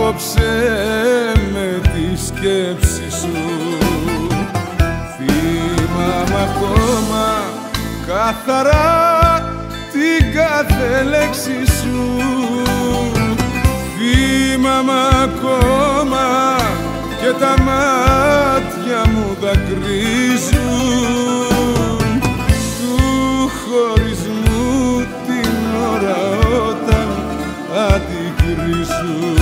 απόψε με τη σκέψη σου. Θυμάμαι ακόμα καθαρά την κάθε λέξη σου. Θυμάμαι ακόμα και τα μάτια μου δακρύζουν του χωρισμού την ώρα όταν αντικρίζουν.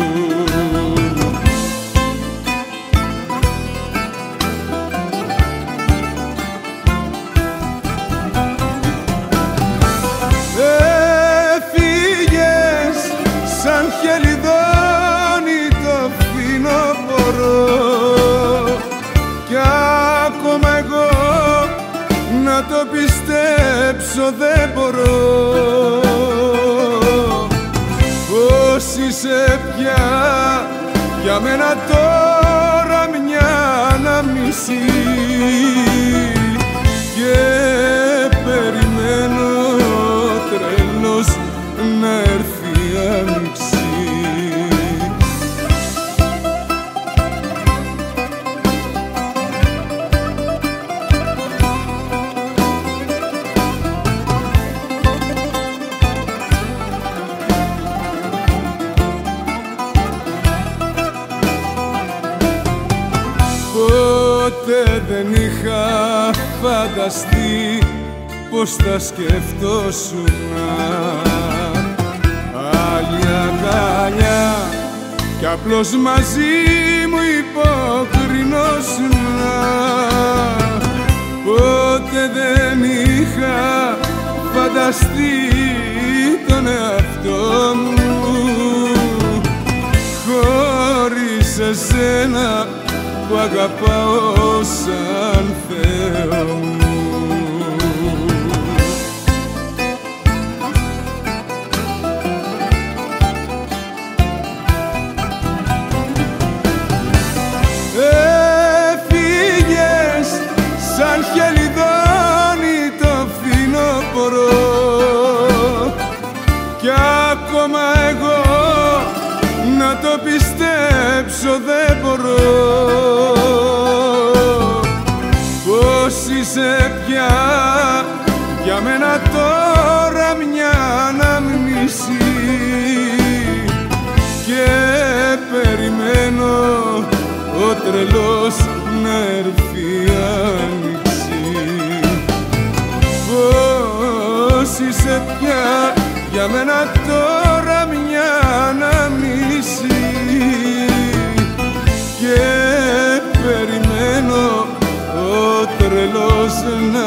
Έφυγες σαν χελιδόνι το φθινόπωρο κι ακόμα εγώ να το πιστέψω δεν μπορώ. Πώς είσαι πια για μένα τώρα μια ανάμνηση και περιμένω τρελός να έρθει η άνοιξη. Ποτέ δεν είχα φανταστεί πως θα σκεφτόσουνα άλλη αγκαλιά κι απλώς μαζί μου υποκρινόσουνα. Ποτέ δεν είχα φανταστεί τον εαυτό μου χωρίς εσένα που αγαπάω σαν Θεό μου. Έφυγες σαν χελιδόνι το φθινόπωρο κι ακόμα εγώ να το πιστέψω δεν μπορώ. Πώς είσαι πια για μένα τώρα μια ανάμνηση και περιμένω ο τρελός να έρθει η άνοιξη. Πώς είσαι πια για μένα τώρα μια ανάμνηση και περιμένω ο τρελός να